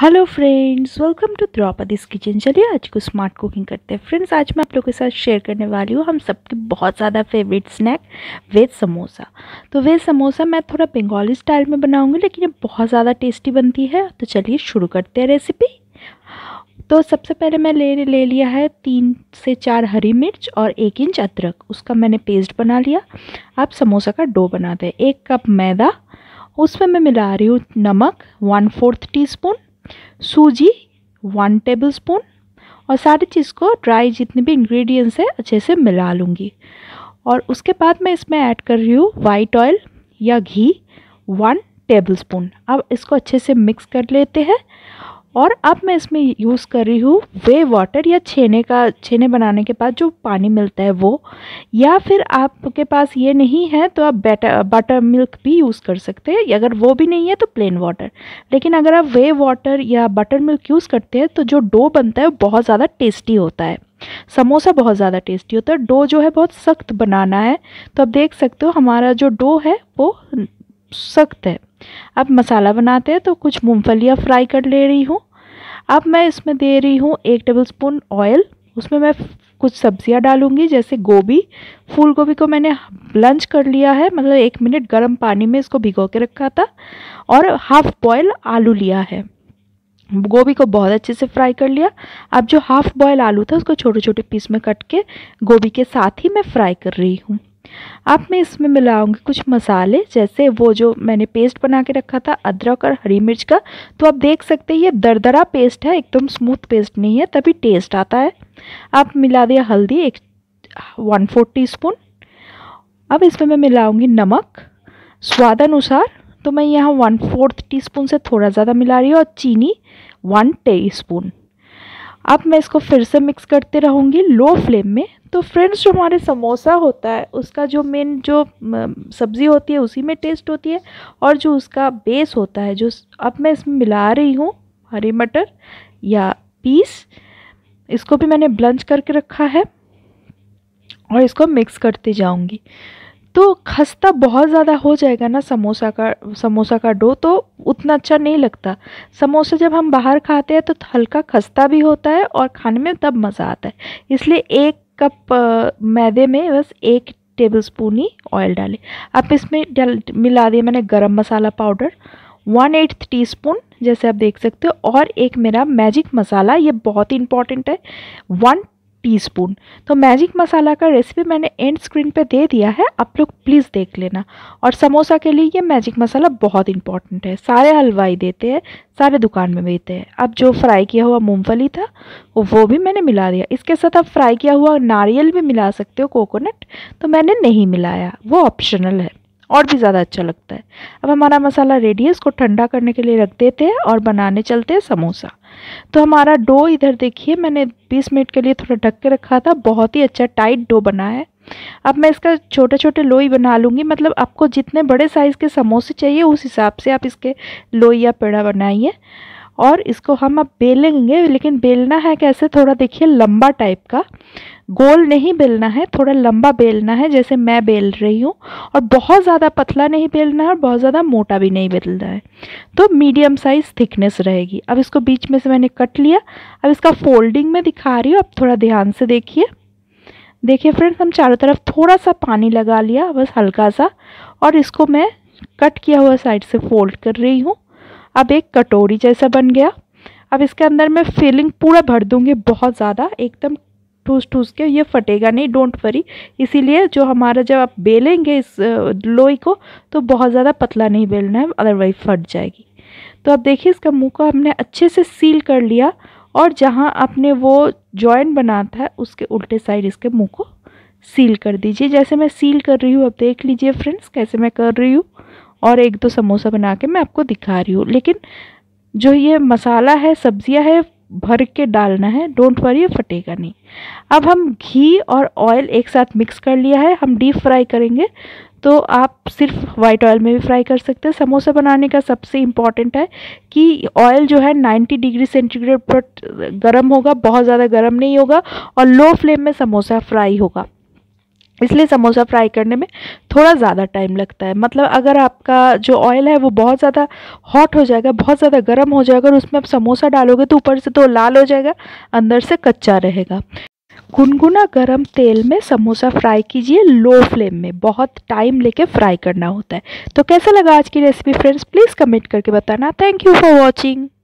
Hello friends, welcome to Draupadi's kitchen. चलिए आज को स्मार्ट कुकिंग करते हैं। फ्रेंड्स, आज मैं आप लोगों के साथ शेयर करने वाली हूँ हम सबके बहुत ज़्यादा फेवरेट स्नैक वेज समोसा। तो वेज समोसा मैं थोड़ा बंगाली स्टाइल में बनाऊँगी, लेकिन ये बहुत ज़्यादा टेस्टी बनती है। तो चलिए शुरू करते हैं रेसिपी। तो सबसे पहले मैं ले लिया है 3 से 4 हरी मिर्च और 1 इंच अदरक। उसका मैंने पेस्ट बना लिया। आप समोसा का डो बनाते हैं। 1 कप मैदा, उसमें मैं मिला रही हूँ नमक 1/4 टीस्पून, सूजी 1 टेबलस्पून और सारी चीज़ को ड्राई जितने भी इंग्रेडिएंट्स है अच्छे से मिला लूँगी। और उसके बाद मैं इसमें ऐड कर रही हूँ वाइट ऑयल या घी 1 टेबलस्पून। अब इसको अच्छे से मिक्स कर लेते हैं। और अब मैं इसमें यूज़ कर रही हूँ वे वाटर या छेने बनाने के बाद जो पानी मिलता है वो, या फिर आपके पास ये नहीं है तो आप बटर मिल्क भी यूज़ कर सकते हैं। अगर वो भी नहीं है तो प्लेन वाटर। लेकिन अगर आप वे वाटर या बटर मिल्क यूज़ करते हैं तो जो डो बनता है वो बहुत ज़्यादा टेस्टी होता है। समोसा बहुत ज़्यादा टेस्टी होता है। डो जो है बहुत सख्त बनाना है। तो आप देख सकते हो हमारा जो डो है वो सख्त है। अब मसाला बनाते हैं। तो कुछ मूंगफलियाँ फ्राई कर ले रही हूँ। अब मैं इसमें दे रही हूँ 1 टेबलस्पून ऑयल। उसमें मैं कुछ सब्जियां डालूंगी, जैसे गोभी। फूल गोभी को मैंने ब्लंच कर लिया है, मतलब 1 मिनट गर्म पानी में इसको भिगो के रखा था। और हाफ बॉयल आलू लिया है। गोभी को बहुत अच्छे से फ्राई कर लिया। अब जो हाफ बॉयल आलू था उसको छोटे छोटे पीस में कट के गोभी के साथ ही मैं फ्राई कर रही हूँ। अब मैं इसमें मिलाऊंगी कुछ मसाले, जैसे वो जो मैंने पेस्ट बना के रखा था अदरक और हरी मिर्च का। तो आप देख सकते हैं ये दरदरा पेस्ट है, एकदम स्मूथ पेस्ट नहीं है, तभी टेस्ट आता है। अब मिला दिया हल्दी 1/4 टीस्पून। अब इसमें मैं मिलाऊंगी नमक स्वाद अनुसार। तो मैं यहाँ 1/4 टीस्पून से थोड़ा ज़्यादा मिला रही हूँ। और चीनी 1 टीस्पून। अब मैं इसको फिर से मिक्स करते रहूँगी लो फ्लेम में। तो फ्रेंड्स, जो हमारे समोसा होता है उसका जो मेन जो सब्ज़ी होती है उसी में टेस्ट होती है, और जो उसका बेस होता है जो अब मैं इसमें मिला रही हूँ हरी मटर या पीस। इसको भी मैंने ब्लंच करके रखा है और इसको मिक्स करते जाऊँगी। तो खस्ता बहुत ज़्यादा हो जाएगा ना समोसा का डो, तो उतना अच्छा नहीं लगता। समोसा जब हम बाहर खाते हैं तो हल्का खस्ता भी होता है और खाने में तब मज़ा आता है। इसलिए 1 कप मैदे में बस 1 टेबलस्पून ही ऑयल डालें। अब इसमें मिला दिया मैंने गरम मसाला पाउडर 1/8 टीस्पून, जैसे आप देख सकते हो। और एक मेरा मैजिक मसाला, ये बहुत ही इंपॉर्टेंट है, 1 टीस्पून। तो मैजिक मसाला का रेसिपी मैंने एंड स्क्रीन पे दे दिया है, आप लोग प्लीज़ देख लेना। और समोसा के लिए ये मैजिक मसाला बहुत इंपॉर्टेंट है। सारे हलवाई देते हैं, सारे दुकान में देते हैं। अब जो फ्राई किया हुआ मूंगफली था वो भी मैंने मिला दिया। इसके साथ आप फ्राई किया हुआ नारियल भी मिला सकते हो, कोकोनट। तो मैंने नहीं मिलाया, वो ऑप्शनल है, और भी ज़्यादा अच्छा लगता है। अब हमारा मसाला रेडी है, इसको ठंडा करने के लिए रख देते हैं और बनाने चलते हैं समोसा। तो हमारा डो इधर देखिए, मैंने 20 मिनट के लिए थोड़ा ढक के रखा था। बहुत ही अच्छा टाइट डो बना है। अब मैं इसका छोटे छोटे लोई बना लूँगी, मतलब आपको जितने बड़े साइज़ के समोसे चाहिए उस हिसाब से आप इसके लोई या पेड़ा बनाइए। और इसको हम अब बेलेंगे, लेकिन बेलना है कैसे, थोड़ा देखिए लंबा टाइप का, गोल नहीं बेलना है, थोड़ा लंबा बेलना है जैसे मैं बेल रही हूँ। और बहुत ज़्यादा पतला नहीं बेलना है और बहुत ज़्यादा मोटा भी नहीं बेलना है। तो मीडियम साइज़ थिकनेस रहेगी। अब इसको बीच में से मैंने कट लिया। अब इसका फोल्डिंग में दिखा रही हूँ, अब थोड़ा ध्यान से देखिए। देखिए फ्रेंड्स, हम चारों तरफ थोड़ा सा पानी लगा लिया, बस हल्का सा। और इसको मैं कट किया हुआ साइड से फोल्ड कर रही हूँ। अब एक कटोरी जैसा बन गया। अब इसके अंदर मैं फिलिंग पूरा भर दूँगी, बहुत ज़्यादा एकदम ठूस ठूस के, ये फटेगा नहीं, डोंट वरी। इसीलिए जो हमारा जब आप बेलेंगे इस लोई को तो बहुत ज़्यादा पतला नहीं बेलना है, अदरवाइज फट जाएगी। तो अब देखिए इसका मुंह को हमने अच्छे से सील कर लिया। और जहाँ आपने वो जॉइंट बना था उसके उल्टे साइड इसके मुंह को सील कर दीजिए, जैसे मैं सील कर रही हूँ। अब देख लीजिए फ्रेंड्स कैसे मैं कर रही हूँ। और 1-2 समोसा बना के मैं आपको दिखा रही हूँ। लेकिन जो ये मसाला है, सब्जियां है, भर के डालना है, डोंट वरी, ये फटेगा नहीं। अब हम घी और ऑयल एक साथ मिक्स कर लिया है। हम डीप फ्राई करेंगे, तो आप सिर्फ वाइट ऑयल में भी फ्राई कर सकते हैं। समोसा बनाने का सबसे इम्पॉर्टेंट है कि ऑयल जो है 90 डिग्री सेंटीग्रेड पर गर्म होगा, बहुत ज़्यादा गर्म नहीं होगा, और लो फ्लेम में समोसा फ्राई होगा। इसलिए समोसा फ्राई करने में थोड़ा ज़्यादा टाइम लगता है। मतलब अगर आपका जो ऑयल है वो बहुत ज़्यादा हॉट हो जाएगा, बहुत ज़्यादा गर्म हो जाएगा और उसमें आप समोसा डालोगे तो ऊपर से तो लाल हो जाएगा, अंदर से कच्चा रहेगा। गुनगुना गरम तेल में समोसा फ्राई कीजिए लो फ्लेम में, बहुत टाइम लेके फ्राई करना होता है। तो कैसा लगा आज की रेसिपी फ्रेंड्स, प्लीज़ कमेंट करके बताना। Thank you for watching.